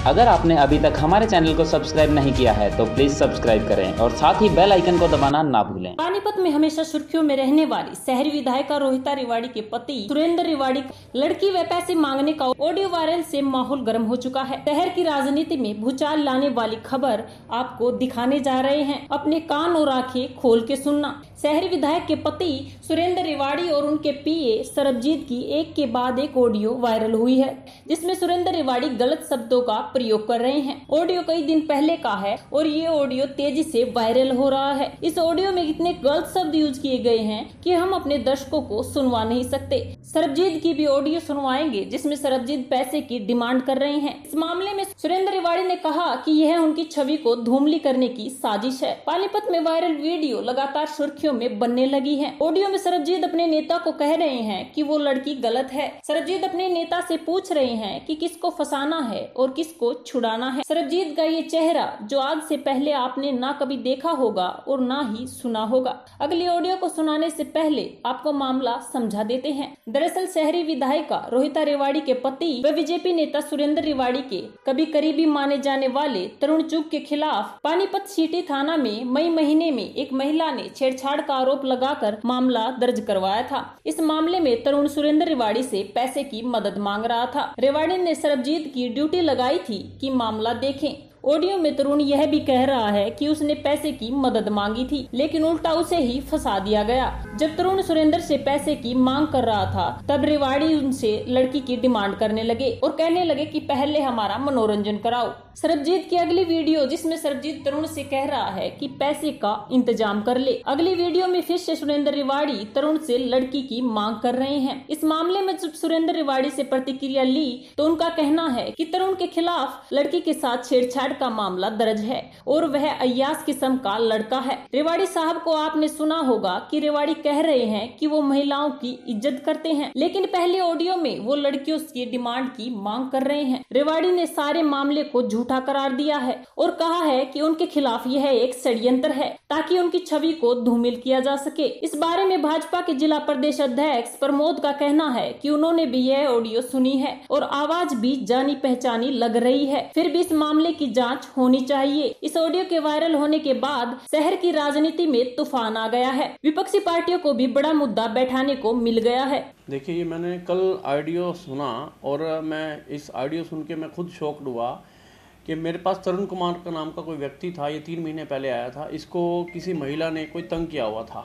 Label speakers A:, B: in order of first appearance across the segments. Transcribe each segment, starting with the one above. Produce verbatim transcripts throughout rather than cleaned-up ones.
A: अगर आपने अभी तक हमारे चैनल को सब्सक्राइब नहीं किया है तो प्लीज सब्सक्राइब करें और साथ ही बेल आइकन को दबाना ना भूलें।
B: पानीपत में हमेशा सुर्खियों में रहने वाली शहरी विधायिका रोहिता रेवाड़ी के पति सुरेंद्र रेवाड़ी लड़की व पैसे मांगने का ऑडियो वायरल से माहौल गर्म हो चुका है। शहर की राजनीति में भूचाल लाने वाली खबर आपको दिखाने जा रहे हैं, अपने कान और आंखें खोल के सुनना। शहरी विधायक के पति सुरेंद्र रेवाड़ी और उनके पीए सरबजीत की एक के बाद एक ऑडियो वायरल हुई है, जिसमें सुरेंद्र रेवाड़ी गलत शब्दों का प्रयोग कर रहे हैं। ऑडियो कई दिन पहले का है और ये ऑडियो तेजी से वायरल हो रहा है। इस ऑडियो में इतने गलत शब्द यूज किए गए हैं कि हम अपने दर्शकों को सुनवा नहीं सकते। सरबजीत की भी ऑडियो सुनवाएंगे, जिसमें सरबजीत पैसे की डिमांड कर रहे हैं। इस मामले में सुरेंद्र रेवाड़ी ने कहा कि यह उनकी छवि को धूमिल करने की साजिश है। पानीपत में वायरल वीडियो लगातार सुर्खियों में बनने लगी है। ऑडियो में सरबजीत अपने नेता को कह रहे हैं कि वो लड़की गलत है। सरबजीत अपने नेता से पूछ रहे हैं कि किसको फंसाना है और किसको छुड़ाना है। सरबजीत का ये चेहरा जो आज से पहले आपने ना कभी देखा होगा और ना ही सुना होगा। अगली ऑडियो को सुनाने से पहले आपको मामला समझा देते हैं। दरअसल शहरी विधायिका रोहिता रेवाड़ी के पति व बीजेपी नेता सुरेंद्र रेवाड़ी के कभी करीबी माने जाने वाले तरुण चुग के खिलाफ पानीपत सिटी थाना में मई महीने में एक महिला ने छेड़छाड़ का आरोप लगाकर मामला दर्ज करवाया था। इस मामले में तरुण सुरेंद्र रेवाड़ी से पैसे की मदद मांग रहा था। रेवाड़ी ने सरबजीत की ड्यूटी लगाई थी कि मामला देखें। ऑडियो में तरुण यह भी कह रहा है कि उसने पैसे की मदद मांगी थी, लेकिन उल्टा उसे ही फंसा दिया गया। जब तरुण सुरेंद्र से पैसे की मांग कर रहा था, तब रेवाड़ी उनसे लड़की की डिमांड करने लगे और कहने लगे कि पहले हमारा मनोरंजन कराओ। सरबजीत की अगली वीडियो, जिसमें सरबजीत तरुण से कह रहा है कि पैसे का इंतजाम कर ले। अगली वीडियो में फिर से सुरेंद्र रेवाड़ी तरुण से लड़की की मांग कर रहे हैं। इस मामले में जब सुरेंद्र रेवाड़ी से प्रतिक्रिया ली तो उनका कहना है कि तरुण के खिलाफ लड़की के साथ छेड़छाड़ का मामला दर्ज है और वह अय्यास किस्म का लड़का है। रेवाड़ी साहब को आपने सुना होगा कि रेवाड़ी कह रहे हैं कि वो महिलाओं की इज्जत करते हैं, लेकिन पहले ऑडियो में वो लड़कियों की डिमांड की मांग कर रहे हैं। रेवाड़ी ने सारे मामले को झूठा करार दिया है और कहा है कि उनके खिलाफ यह एक षड्यंत्र है ताकि उनकी छवि को धूमिल किया जा सके। इस बारे में भाजपा के जिला प्रदेश अध्यक्ष प्रमोद का कहना है कि उन्होंने भी यह ऑडियो सुनी है और आवाज भी जानी पहचानी लग रही है, फिर भी इस मामले की जांच होनी चाहिए। इस ऑडियो के वायरल होने के बाद शहर की राजनीति में तूफान आ गया है। विपक्षी पार्टियों को भी बड़ा मुद्दा बैठाने को मिल गया है।
C: देखिए, ये मैंने कल ऑडियो सुना और मैं इस ऑडियो सुन के मैं खुद शॉक्ड हुआ कि मेरे पास तरुण कुमार का नाम का कोई व्यक्ति था। ये तीन महीने पहले आया था। इसको किसी महिला ने कोई तंग किया हुआ था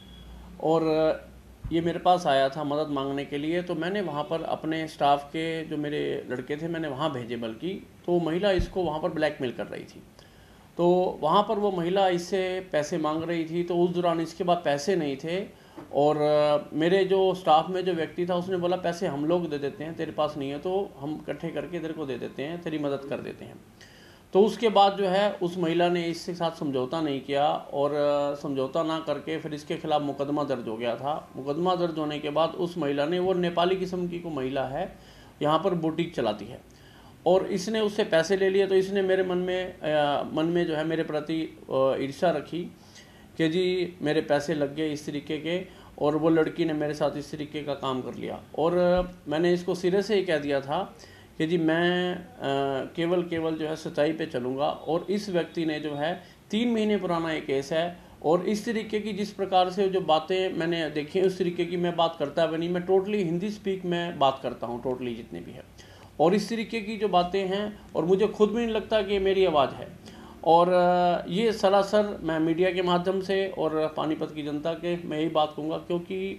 C: और ये मेरे पास आया था मदद मांगने के लिए। तो मैंने वहाँ पर अपने स्टाफ के जो मेरे लड़के थे मैंने वहाँ भेजे, बल्कि तो महिला इसको वहाँ पर ब्लैकमेल कर रही थी। तो वहाँ पर वो महिला इससे पैसे मांग रही थी। तो उस दौरान इसके बाद पैसे नहीं थे और मेरे जो स्टाफ में जो व्यक्ति था उसने बोला पैसे हम लोग दे देते हैं, तेरे पास नहीं है तो हम इकट्ठे करके तेरे को दे देते हैं, तेरी मदद कर देते हैं। तो उसके बाद जो है उस महिला ने इसके साथ समझौता नहीं किया और समझौता ना करके फिर इसके खिलाफ मुकदमा दर्ज हो गया था। मुकदमा दर्ज होने के बाद उस महिला ने, वो नेपाली किस्म की को महिला है, यहाँ पर बुटीक चलाती है और इसने उससे पैसे ले लिए। तो इसने मेरे मन में आ, मन में जो है मेरे प्रति ईर्ष्या रखी कि जी मेरे पैसे लग गए इस तरीके के, और वो लड़की ने मेरे साथ इस तरीके का काम कर लिया। और मैंने इसको सिरे से ही कह दिया था कि जी मैं आ, केवल केवल जो है सच्चाई पे चलूँगा। और इस व्यक्ति ने जो है तीन महीने पुराना एक केस है और इस तरीके की जिस प्रकार से जो बातें मैंने देखी उस तरीके की मैं बात करता भी नहीं। मैं टोटली हिंदी स्पीक में बात करता हूँ, टोटली जितने भी है, और इस तरीके की जो बातें हैं और मुझे खुद भी नहीं लगता कि मेरी आवाज़ है। और ये सरासर मैं मीडिया के माध्यम से और पानीपत की जनता के मैं यही बात कहूँगा, क्योंकि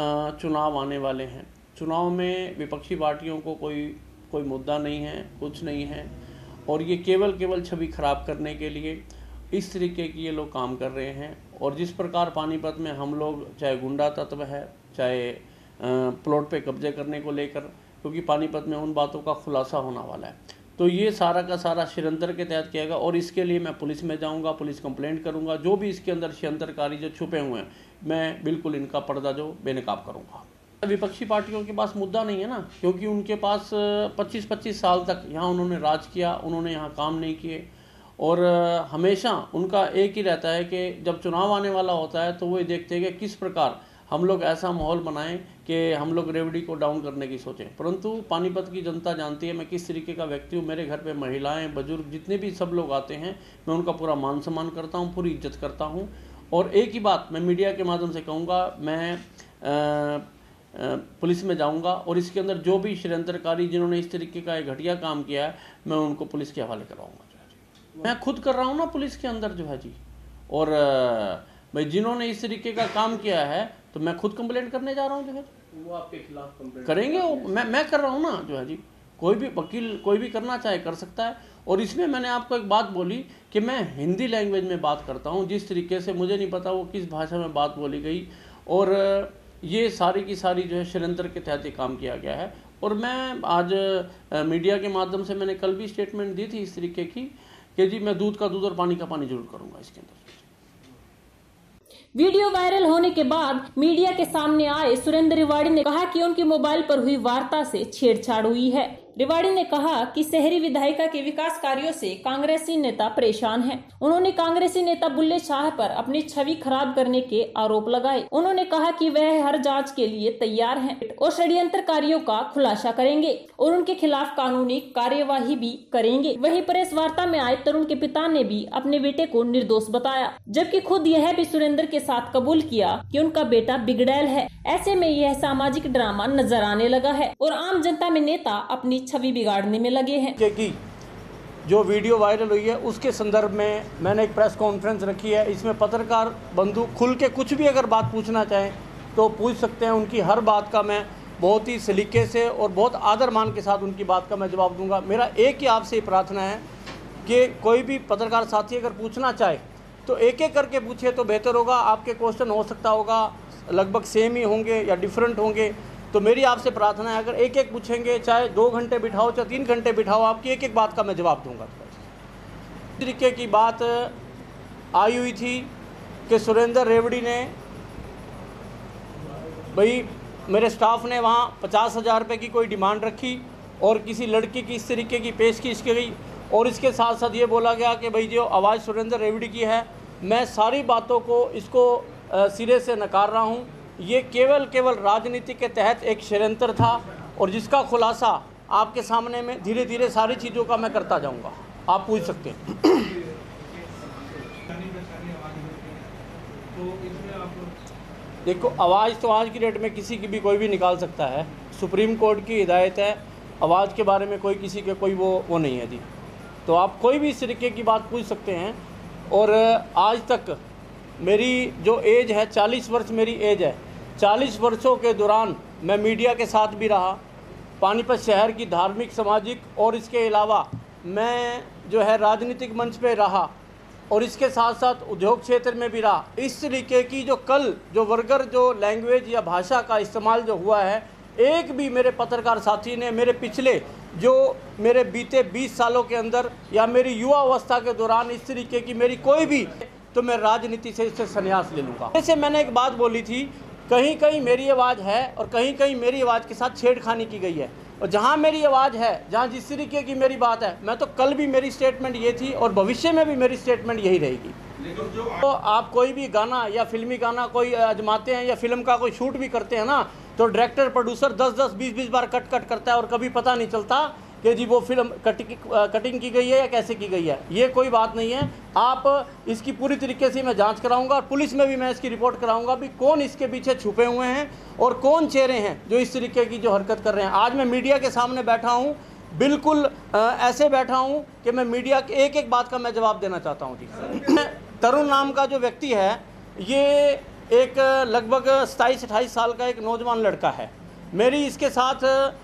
C: चुनाव आने वाले हैं। चुनाव में विपक्षी पार्टियों को कोई कोई मुद्दा नहीं है, कुछ नहीं है, और ये केवल केवल छवि खराब करने के लिए इस तरीके की ये लोग काम कर रहे हैं। और जिस प्रकार पानीपत में हम लोग, चाहे गुंडा तत्व है, चाहे प्लॉट पे कब्जे करने को लेकर, क्योंकि पानीपत में उन बातों का खुलासा होने वाला है, तो ये सारा का सारा षड्यंत्र के तहत किया गया। और इसके लिए मैं पुलिस में जाऊंगा, पुलिस कंप्लेंट करूंगा। जो भी इसके अंदर षड्यंत्रकारी जो छुपे हुए हैं, मैं बिल्कुल इनका पर्दा जो बेनकाब करूंगा। विपक्षी पार्टियों के पास मुद्दा नहीं है ना, क्योंकि उनके पास पच्चीस पच्चीस साल तक यहाँ उन्होंने राज किया, उन्होंने यहाँ काम नहीं किए। और हमेशा उनका एक ही रहता है कि जब चुनाव आने वाला होता है तो वो देखते हैं कि किस प्रकार हम लोग ऐसा माहौल बनाएं कि हम लोग रेवड़ी को डाउन करने की सोचें। परंतु पानीपत की जनता जानती है मैं किस तरीके का व्यक्ति हूँ। मेरे घर पे महिलाएं, बुजुर्ग, जितने भी सब लोग आते हैं, मैं उनका पूरा मान सम्मान करता हूँ, पूरी इज्जत करता हूँ। और एक ही बात मैं मीडिया के माध्यम से कहूँगा, मैं आ, आ, पुलिस में जाऊँगा और इसके अंदर जो भी षड्यंत्रकारी जिन्होंने इस तरीके का एक घटिया काम किया है, मैं उनको पुलिस के हवाले कराऊँगा जो है। मैं खुद कर रहा हूँ ना पुलिस के अंदर जो है जी। और भाई जिन्होंने इस तरीके का काम किया है तो मैं खुद कंप्लेंट करने जा रहा हूँ जो है।
D: वो आपके खिलाफ कंप्लेंट
C: करेंगे, वो मैं मैं कर रहा हूँ ना जो है जी। कोई भी वकील कोई भी करना चाहे कर सकता है। और इसमें मैंने आपको एक बात बोली कि मैं हिंदी लैंग्वेज में बात करता हूँ। जिस तरीके से मुझे नहीं पता वो किस भाषा में बात बोली गई, और ये सारी की सारी जो है षड्यंत्र के तहत ये काम किया गया है। और मैं आज मीडिया के माध्यम से मैंने कल भी स्टेटमेंट दी थी इस तरीके की कि जी मैं दूध का दूध और पानी का पानी जरूर करूँगा इसके अंदर।
B: वीडियो वायरल होने के बाद मीडिया के सामने आए सुरेंद्र रिवाड़ी ने कहा कि उनके मोबाइल पर हुई वार्ता से छेड़छाड़ हुई है। रिवाड़ी ने कहा कि शहरी विधायिका के विकास कार्यों से कांग्रेसी नेता परेशान हैं। उन्होंने कांग्रेसी नेता बुल्ले शाह पर अपनी छवि खराब करने के आरोप लगाए। उन्होंने कहा कि वह हर जांच के लिए तैयार हैं और षड्यंत्रकारियों का खुलासा करेंगे और उनके खिलाफ कानूनी कार्यवाही भी करेंगे। वहीं प्रेस वार्ता में आए तरुण के पिता ने भी अपने बेटे को निर्दोष बताया, जबकि खुद यह भी सुरेंद्र के साथ कबूल किया कि उनका बेटा बिगड़ैल है। ऐसे में यह सामाजिक ड्रामा नजर आने लगा है और आम जनता में नेता अपनी छवि बिगाड़ने में लगे हैं।
E: कि जो वीडियो वायरल हुई है उसके संदर्भ में मैंने एक प्रेस कॉन्फ्रेंस रखी है। इसमें पत्रकार बंधु खुल के कुछ भी अगर बात पूछना चाहें तो पूछ सकते हैं। उनकी हर बात का मैं बहुत ही सलीके से और बहुत आदर मान के साथ उनकी बात का मैं जवाब दूंगा। मेरा एक ही आपसे प्रार्थना है कि कोई भी पत्रकार साथी अगर पूछना चाहे तो एक एक करके पूछे तो बेहतर होगा। आपके क्वेश्चन हो सकता होगा लगभग सेम ही होंगे या डिफरेंट होंगे, तो मेरी आपसे प्रार्थना है अगर एक एक पूछेंगे, चाहे दो घंटे बिठाओ चाहे तीन घंटे बिठाओ, आपकी एक एक बात का मैं जवाब दूंगा। इस तरीके की बात आई हुई थी कि सुरेंद्र रेवड़ी ने, भाई मेरे स्टाफ ने वहाँ पचास हज़ार रुपये की कोई डिमांड रखी और किसी लड़की की इस तरीके की पेशकश की गई और इसके साथ साथ ये बोला गया कि भाई जो आवाज़ सुरेंद्र रेवड़ी की है। मैं सारी बातों को इसको सिरे से नकार रहा हूँ। ये केवल केवल राजनीति के तहत एक षड्यंत्र था और जिसका खुलासा आपके सामने में धीरे धीरे सारी चीज़ों का मैं करता जाऊँगा। आप पूछ सकते हैं। देखो, आवाज़ तो आज की डेट में किसी की भी कोई भी निकाल सकता है। सुप्रीम कोर्ट की हिदायत है, आवाज़ के बारे में कोई किसी के कोई वो वो नहीं है जी। तो आप कोई भी इस तरीके की बात पूछ सकते हैं। और आज तक मेरी जो एज है, चालीस वर्ष मेरी एज है। चालीस वर्षों के दौरान मैं मीडिया के साथ भी रहा, पानीपत शहर की धार्मिक, सामाजिक और इसके अलावा मैं जो है राजनीतिक मंच पे रहा और इसके साथ साथ उद्योग क्षेत्र में भी रहा। इस तरीके की जो कल जो वर्गर जो लैंग्वेज या भाषा का इस्तेमाल जो हुआ है, एक भी मेरे पत्रकार साथी ने मेरे पिछले जो मेरे बीते बीस सालों के अंदर या मेरी युवा अवस्था के दौरान इस तरीके की मेरी कोई भी, तो मैं राजनीति से इससे संन्यास ले लूँगा। जैसे मैंने एक बात बोली थी, कहीं कहीं मेरी आवाज़ है और कहीं कहीं मेरी आवाज़ के साथ छेड़खानी की गई है। और जहाँ मेरी आवाज़ है, जहाँ जिस तरीके की मेरी बात है, मैं तो कल भी मेरी स्टेटमेंट ये थी और भविष्य में भी मेरी स्टेटमेंट यही रहेगी। तो आप कोई भी गाना या फिल्मी गाना कोई आजमाते हैं या फिल्म का कोई शूट भी करते हैं ना, तो डायरेक्टर प्रोड्यूसर दस दस बीस बीस बार कट कट करता है और कभी पता नहीं चलता कि जी वो फिल्म कटिंग कटिंग की गई है या कैसे की गई है। ये कोई बात नहीं है। आप इसकी पूरी तरीके से मैं जांच कराऊंगा और पुलिस में भी मैं इसकी रिपोर्ट कराऊंगा भी कौन इसके पीछे छुपे हुए हैं और कौन चेहरे हैं जो इस तरीके की जो हरकत कर रहे हैं। आज मैं मीडिया के सामने बैठा हूँ, बिल्कुल आ, ऐसे बैठा हूँ कि मैं मीडिया के एक एक बात का मैं जवाब देना चाहता हूँ जी। तरुण नाम का जो व्यक्ति है, ये एक लगभग सताईस अट्ठाईस साल का एक नौजवान लड़का है। मेरी इसके साथ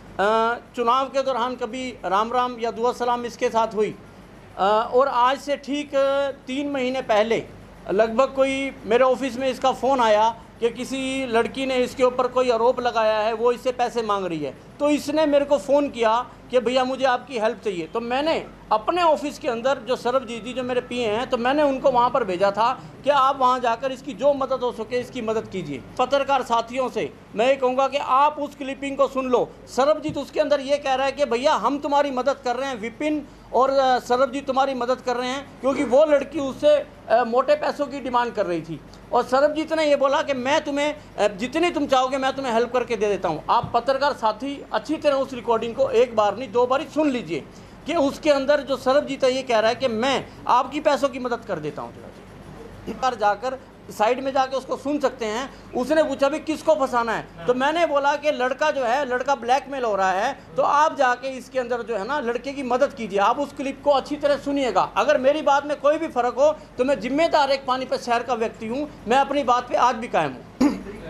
E: चुनाव के दौरान कभी राम राम या दुआ सलाम इसके साथ हुई और आज से ठीक तीन महीने पहले लगभग कोई मेरे ऑफिस में इसका फ़ोन आया कि किसी लड़की ने इसके ऊपर कोई आरोप लगाया है, वो इससे पैसे मांग रही है। तो इसने मेरे को फ़ोन किया कि भैया मुझे आपकी हेल्प चाहिए। तो मैंने अपने ऑफिस के अंदर जो सरबजीत जी जो मेरे पीए हैं, तो मैंने उनको वहाँ पर भेजा था कि आप वहाँ जाकर इसकी जो मदद हो सके इसकी मदद कीजिए। पत्रकार साथियों से मैं ये कहूँगा कि आप उस क्लिपिंग को सुन लो। सरबजीत उसके अंदर ये कह रहा है कि भैया हम तुम्हारी मदद कर रहे हैं, विपिन और सरबजीत तुम्हारी मदद कर रहे हैं, क्योंकि वो लड़की उससे मोटे पैसों की डिमांड कर रही थी और सरबजीत ने ये बोला कि मैं तुम्हें जितनी तुम चाहोगे मैं तुम्हें हेल्प करके दे देता हूँ। आप पत्रकार साथी अच्छी तरह उस रिकॉर्डिंग को एक बार नहीं दो बार सुन लीजिए कि उसके अंदर जो सरबजीत है ये कह रहा है कि मैं आपकी पैसों की मदद कर देता हूँ। पर जाकर साइड में जाके उसको सुन सकते हैं। उसने पूछा भी किसको फंसाना है, तो मैंने बोला कि लड़का जो है लड़का ब्लैकमेल हो रहा है, तो आप जाके इसके अंदर जो है ना लड़के की मदद कीजिए। आप उस क्लिप को अच्छी तरह सुनिएगा। अगर मेरी बात में कोई भी फर्क हो तो मैं जिम्मेदार एक पानीपत शहर का व्यक्ति हूँ, मैं अपनी बात पे आज भी कायम हूँ।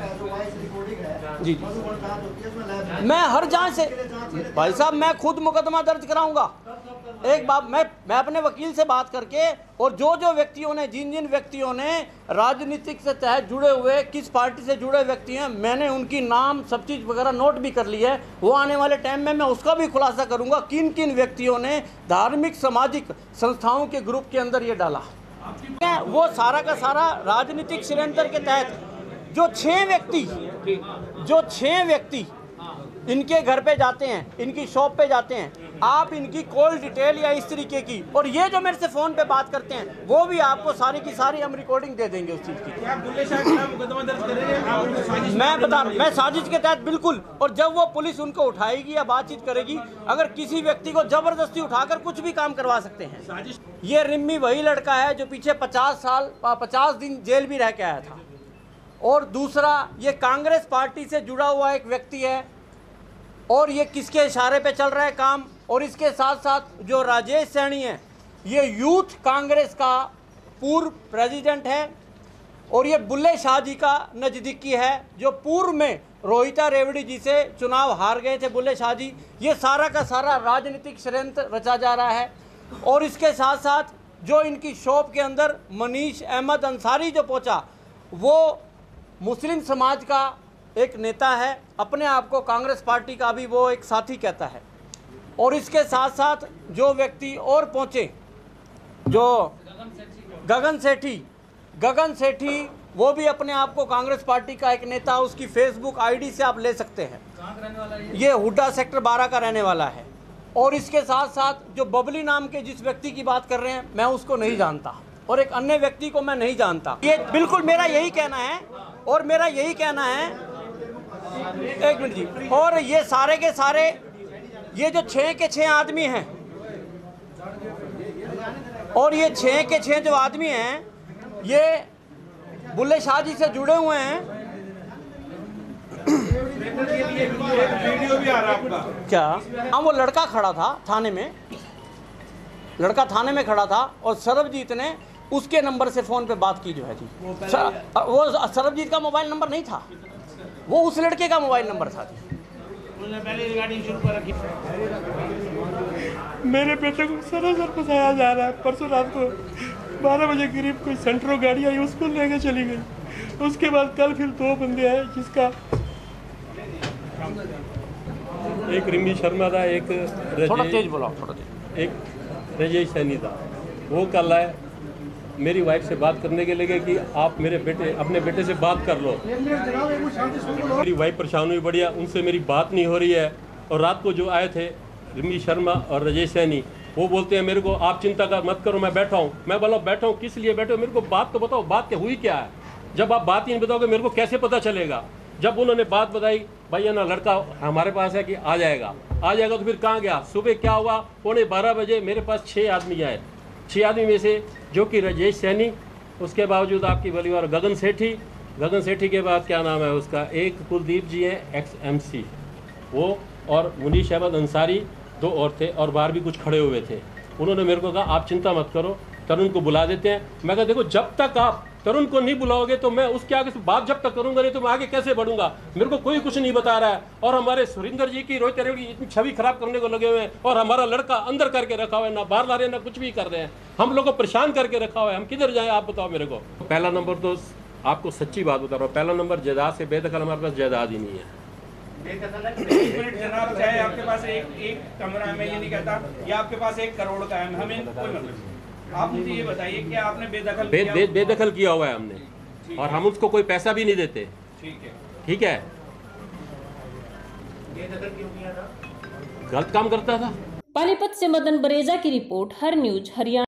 E: जी मैं हर जांच से भाई साहब मैं खुद मुकदमा दर्ज कराऊंगा। एक बात मैं मैं अपने वकील से बात करके, और जो जो व्यक्तियों ने जिन जिन व्यक्तियों ने राजनीतिक से तहत जुड़े हुए किस पार्टी से जुड़े व्यक्ति हैं, मैंने उनकी नाम सब चीज़ वगैरह नोट भी कर ली है। वो आने वाले टाइम में मैं उसका भी खुलासा करूंगा किन किन व्यक्तियों ने धार्मिक सामाजिक संस्थाओं के ग्रुप के अंदर ये डाला। वो सारा का सारा राजनीतिक षड्यंत्र के तहत जो छः व्यक्ति जो छः व्यक्ति इनके घर पे जाते हैं, इनकी शॉप पे जाते हैं, आप इनकी कॉल डिटेल या इस तरीके की, और ये जो मेरे से फ़ोन पे बात करते हैं वो भी आपको सारी की सारी हम रिकॉर्डिंग दे देंगे उस चीज़ की।
D: आप बुल्ले शाह के खिलाफ मुकदमा दर्ज करेंगे?
E: मैं बता मैं साजिश के तहत बिल्कुल, और जब वो पुलिस उनको उठाएगी या बातचीत करेगी, अगर किसी व्यक्ति को ज़बरदस्ती उठाकर कुछ भी काम करवा सकते हैं। ये रिम्मी वही लड़का है जो पीछे पचास साल पचास दिन जेल भी रह के आया था। और दूसरा ये कांग्रेस पार्टी से जुड़ा हुआ एक व्यक्ति है, और ये किसके इशारे पे चल रहा है काम। और इसके साथ साथ जो राजेश सैनी है ये यूथ कांग्रेस का पूर्व प्रेसिडेंट है, और ये बुल्ले शाह जी का नज़दीकी है जो पूर्व में रोहिता रेवड़ी जी से चुनाव हार गए थे बुल्ले शाह जी। ये सारा का सारा राजनीतिक षड्यंत्र रचा जा रहा है। और इसके साथ साथ जो इनकी शॉप के अंदर मनीष अहमद अंसारी जो पहुंचा, वो मुस्लिम समाज का एक नेता है, अपने आप को कांग्रेस पार्टी का भी वो एक साथी कहता है। और इसके साथ साथ जो व्यक्ति और पहुंचे, जो गगन सेठी गगन सेठी वो भी अपने आप को कांग्रेस पार्टी का एक नेता, उसकी फेसबुक आईडी से आप ले सकते हैं। ये हुड्डा सेक्टर बारह का रहने वाला है। और इसके साथ साथ जो बबली नाम के जिस व्यक्ति की बात कर रहे हैं, मैं उसको नहीं जानता, और एक अन्य व्यक्ति को मैं नहीं जानता। ये बिल्कुल मेरा यही कहना है, और मेरा यही कहना है एक मिनट जी। और ये सारे के सारे ये जो छः के छः आदमी हैं, और ये छः के छः जो आदमी हैं ये बुल्ले शाह जी से जुड़े हुए हैं।
D: वीडियो भी आ रहा है आपका
E: क्या? हाँ, वो लड़का खड़ा था थाने में, लड़का थाने में खड़ा था, और सरबजीत ने उसके नंबर से फ़ोन पे बात की जो है थी। वो सरबजीत का मोबाइल नंबर नहीं था, वो उस लड़के का मोबाइल नंबर था।
D: पहले रिगार्डिंग शुरू कर रखी।
F: मेरे बेटे को सरासर फंसाया जा रहा है। परसों रात को बारह बजे करीब कोई सेंट्रो गाड़ी आई, उसको लेके चली गई। उसके बाद कल फिर दो बंदे आए, जिसका एक रिमी शर्मा था, एक
E: थोड़ा तेज बोला थोड़ा तेज
F: एक राजेश सैनी था। वो कल आए, मेरी वाइफ से बात करने के लिए गए कि आप मेरे बेटे अपने बेटे से बात कर लो। मेरी वाइफ परेशान हुई बढ़िया, उनसे मेरी बात नहीं हो रही है। और रात को जो आए थे रिमी शर्मा और राजेश सैनी, वो बोलते हैं मेरे को आप चिंता कर मत करो, मैं बैठा हूँ। मैं बोला बैठा हूँ किस लिए बैठे हो, मेरे को बात तो बताओ, बात क्या हुई क्या है। जब आप बात ही नहीं बताओगे मेरे को कैसे पता चलेगा। जब उन्होंने बात बताई, भैया ना लड़का हमारे पास है कि आ जाएगा आ जाएगा तो फिर कहाँ गया। सुबह क्या हुआ, पौने बारह बजे मेरे पास छः आदमी आए। छः आदमी में से जो कि राजेश सैनी, उसके बावजूद आपकी परिवार गगन सेठी, गगन सेठी के बाद क्या नाम है उसका, एक कुलदीप जी हैं एक्स एम सी वो, और मुनीश अहमद अंसारी दो और थे, और बाहर भी कुछ खड़े हुए थे। उन्होंने मेरे को कहा आप चिंता मत करो, तरुण को बुला देते हैं। मैं कहा देखो जब तक आप तरुण को नहीं बुलाओगे तो मैं उसके आगे से बात जब तक करूंगा नहीं तो मैं आगे कैसे बढ़ूंगा। मेरे को कोई कुछ नहीं बता रहा है। और हमारे सुरेंद्र जी की रोहित रेवड़ी इतनी छवि खराब करने को लगे हुए हैं, और हमारा लड़का अंदर करके रखा हुआ है, ना बाहर ला रहे हैं ना कुछ भी कर रहे हैं। हम लोग को परेशान करके रखा हुआ है, हम किधर जाएं आप बताओ मेरे को। पहला नंबर तो आपको सच्ची बात बता रहा हूँ, पहला नंबर जायदाद से बेदखल हमारे पास जायदाद ही नहीं है।
D: जनाब चाहे आपके पास एक एक कमरा है, मैं ये नहीं कहता, या आपके पास एक करोड़ का है, हमें कोई मतलब नहीं। आप मुझे ये बताइए कि आपने बेदखल
F: बे,
D: किया?
F: बे, बेदखल किया हुआ है हमने, और हम उसको कोई पैसा भी नहीं देते।
D: ठीक है,
F: ठीक है,
D: बेदखल क्यों किया था?
F: गलत काम करता था।
B: पानीपत से मदन बरेजा की रिपोर्ट, हर न्यूज हरियाणा।